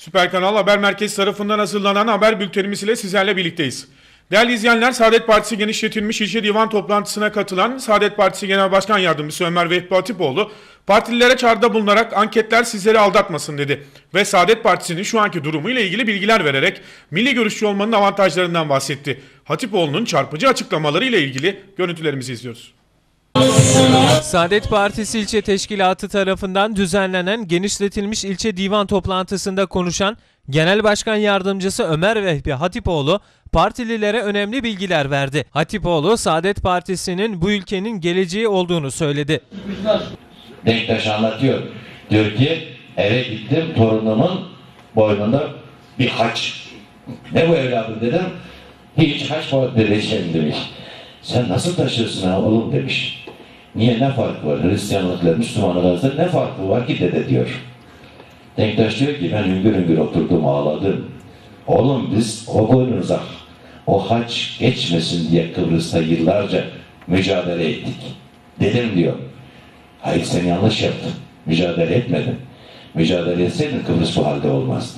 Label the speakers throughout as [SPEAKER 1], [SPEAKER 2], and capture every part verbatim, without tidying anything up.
[SPEAKER 1] Süper Kanal Haber Merkezi tarafından hazırlanan haber bültenimiz ile sizlerle birlikteyiz. Değerli izleyenler, Saadet Partisi genişletilmiş ilçe divan toplantısına katılan Saadet Partisi Genel Başkan Yardımcısı Ömer Vehbi Hatipoğlu, partililere çağrıda bulunarak anketler sizleri aldatmasın dedi ve Saadet Partisi'nin şu anki durumu ile ilgili bilgiler vererek milli görüşçü olmanın avantajlarından bahsetti. Hatipoğlu'nun çarpıcı açıklamaları ile ilgili görüntülerimizi izliyoruz.
[SPEAKER 2] Saadet Partisi İlçe Teşkilatı tarafından düzenlenen genişletilmiş ilçe divan toplantısında konuşan Genel Başkan Yardımcısı Ömer Vehbi Hatipoğlu, partililere önemli bilgiler verdi. Hatipoğlu, Saadet Partisi'nin bu ülkenin geleceği olduğunu söyledi.
[SPEAKER 3] Denktaş anlatıyor. Diyor ki eve gittim, torunumun boynunda bir haç. Ne bu evladım dedim. Hiç haç mı dedeciğim demiş. Sen nasıl taşırsın ha oğlum demiş. Niye, ne farkı var? Hristiyanlıkla Müslümanlık arasında ne farkı var ki dede diyor. Denktaş diyor ki ben hüngür hüngür oturdum, ağladım. Oğlum biz o boynunuza o haç geçmesin diye Kıbrıs'ta yıllarca mücadele ettik. Dedim diyor. Hayır, sen yanlış yaptın. Mücadele etmedin. Mücadele etseydin Kıbrıs bu halde olmazdı.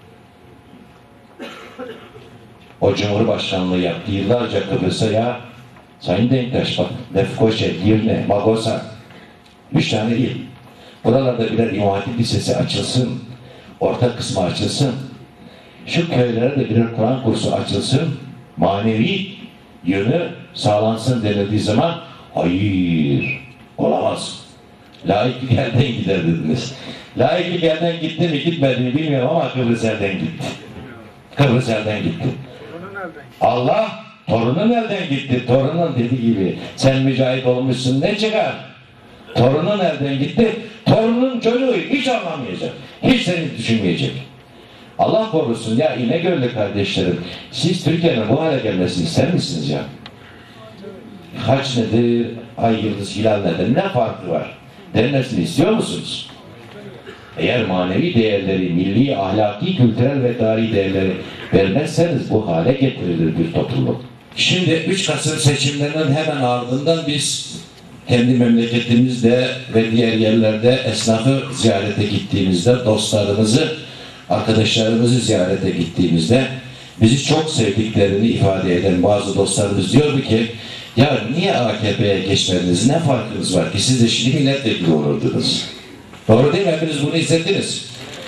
[SPEAKER 3] O Cumhurbaşkanlığı yaptı yıllarca Kıbrıs'a. Ya Sayın Denktaş bak, Lefkoşe, Girne, Magosa, üç tane il. Buralarda birer İmam Hatip Lisesi açılsın, orta kısmı açılsın. Şu köylere de birer Kur'an kursu açılsın, manevi yönü sağlansın denildiği zaman hayır, olamaz. Laiklik elden gider dediniz. Laiklik elden gitti mi gitmedi mi bilmiyorum ama Kıbrıs elden gitti. Kıbrıs elden gitti. Allah torunun elden gitti. Torunun dediği gibi sen mücahit olmuşsun ne çıkar? Torunun elden gitti. Torunun çocuğu hiç anlamayacak. Hiç seni düşünmeyecek. Allah korusun ya İnegöl'lü kardeşlerim. Siz Türkiye'nin bu hale gelmesini ister misiniz ya? Haç nedir? Ay yıldız hilal nedir? Ne farkı var? Denmesini istiyor musunuz? Eğer manevi değerleri, milli, ahlaki, kültürel ve tarihi değerleri vermezseniz bu hale getirilir bir topluluk. Şimdi üç Kasım seçimlerinin hemen ardından biz kendi memleketimizde ve diğer yerlerde esnafı ziyarete gittiğimizde, dostlarımızı, arkadaşlarımızı ziyarete gittiğimizde bizi çok sevdiklerini ifade eden bazı dostlarımız diyordu ki ya niye A K P'ye geçmediniz? Ne farkınız var ki? Siz de şimdi milletvekili olurdunuz. Doğru değil mi? Hepiniz bunu hissettiniz.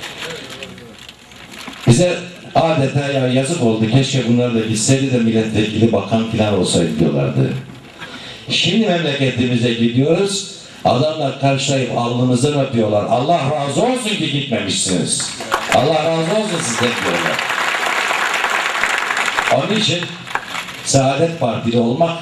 [SPEAKER 3] Bize adeta ya yazık oldu. Keşke bunlar da gitseydi de milletvekili, bakan falan olsaydı diyorlardı. Şimdi memleketimize gidiyoruz. Adamlar karşılayıp alnımızdan öpüyorlar. Allah razı olsun ki gitmemişsiniz. Allah razı olsun sizden diyorlar. Onun için Saadet Partili olmak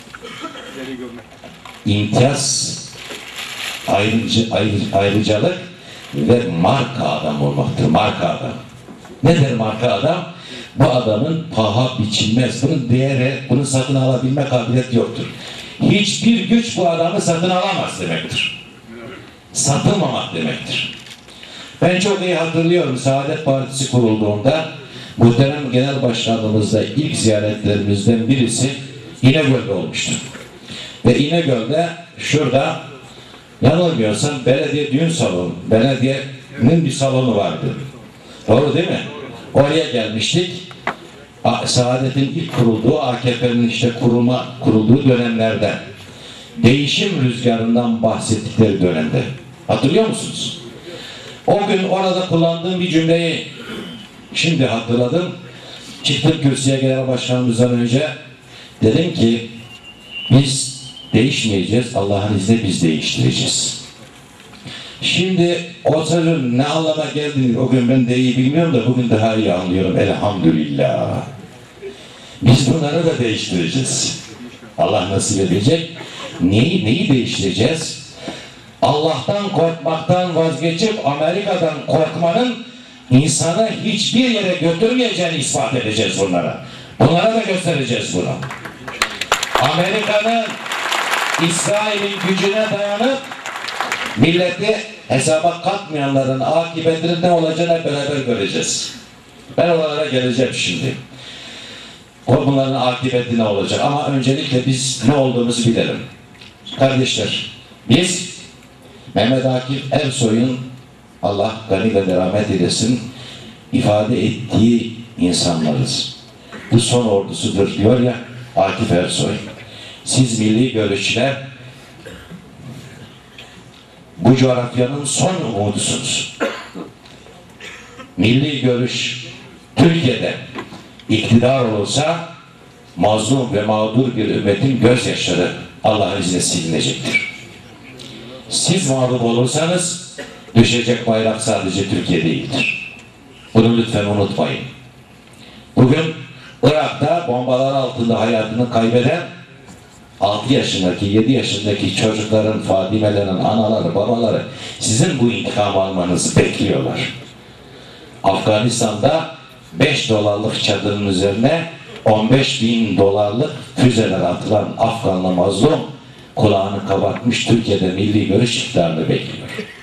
[SPEAKER 3] imtiyaz, ayrıcı, ayrı, ayrıcalık ve marka adam olmaktır. Marka adam. Nedir marka adam? Bu adamın paha biçilmez. Bunun değeri, bunu satın alabilme kabiliyeti yoktur. Hiçbir güç bu adamı satın alamaz demektir. Satılmamak demektir. Ben çok iyi hatırlıyorum Saadet Partisi kurulduğunda muhterem genel başkanlığımızda ilk ziyaretlerimizden birisi İnegöl'de olmuştu. Ve İnegöl'de şurada yanılmıyorsam belediye düğün salonu, belediyenin bir salonu vardı. Doğru değil mi? Oraya gelmiştik. Saadet'in ilk kurulduğu, A K P'nin işte kurulma, kurulduğu dönemlerde değişim rüzgarından bahsettikleri dönemde. Hatırlıyor musunuz? O gün orada kullandığım bir cümleyi şimdi hatırladım. Çıktım kürsüye genel başkanımızdan önce. Dedim ki biz değişmeyeceğiz. Allah'ın izniyle biz değiştireceğiz. Şimdi o sözün ne anlama geldiğini o gün ben de iyi bilmiyorum da bugün daha iyi anlıyorum. Elhamdülillah. Biz bunları da değiştireceğiz. Allah nasip edecek. Neyi, neyi değiştireceğiz? Allah'tan korkmaktan vazgeçip Amerika'dan korkmanın insanı hiçbir yere götürmeyeceğini ispat edeceğiz bunlara. Bunlara da göstereceğiz bunu. Amerika'nın İsrail'in gücüne dayanıp milleti hesaba katmayanların akıbetinin ne olacağını beraber göreceğiz. Ben oralara geleceğim şimdi. O bunların akıbeti ne olacak? Ama öncelikle biz ne olduğumuzu bilelim. Kardeşler, biz Mehmet Akif Ersoy'un Allah gani ve rahmet eylesin ifade ettiği insanlarız. Bu son ordusudur diyor ya Akif Ersoy. Siz milli görüşçüler bu coğrafyanın son umudusunuz. Milli görüş Türkiye'de iktidar olursa mazlum ve mağdur bir ümmetin gözyaşları Allah'ın izniyle silinecektir. Siz mağlup olursanız düşecek bayrak sadece Türkiye değildir. Bunu lütfen unutmayın. Bugün Irak'ta bombalar altında hayatını kaybeden altı yaşındaki, yedi yaşındaki çocukların, Fadimelerin anaları, babaları sizin bu intikam almanızı bekliyorlar. Afganistan'da beş dolarlık çadırın üzerine on beş bin dolarlık füzeler atılan Afganlı mazlum kulağını kabartmış Türkiye'de milli görüş iktidarını bekliyor.